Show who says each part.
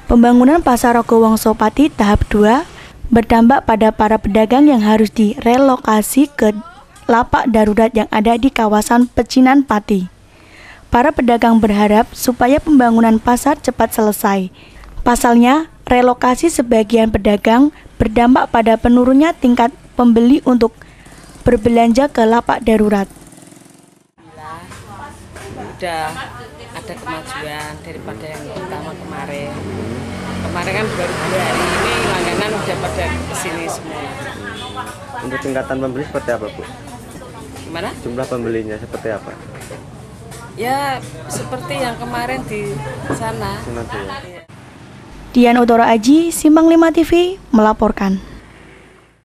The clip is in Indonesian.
Speaker 1: Pembangunan Pasar Rogowongso Pati tahap 2 berdampak pada para pedagang yang harus direlokasi ke lapak darurat yang ada di kawasan Pecinan Pati. Para pedagang berharap supaya pembangunan pasar cepat selesai. Pasalnya, relokasi sebagian pedagang berdampak pada penurunnya tingkat pembeli untuk berbelanja ke lapak darurat.
Speaker 2: Udah ada kemajuan daripada yang pertama kemarin. Kemarin kan baru 2 hari ini langganan udah pada kesini semua.
Speaker 3: Untuk tingkatan pembeli seperti apa, Bu?
Speaker 2: Gimana?
Speaker 3: Jumlah pembelinya seperti apa?
Speaker 2: Ya seperti yang kemarin di sana.
Speaker 1: Dian Utoro Aji, Simpang 5 TV melaporkan.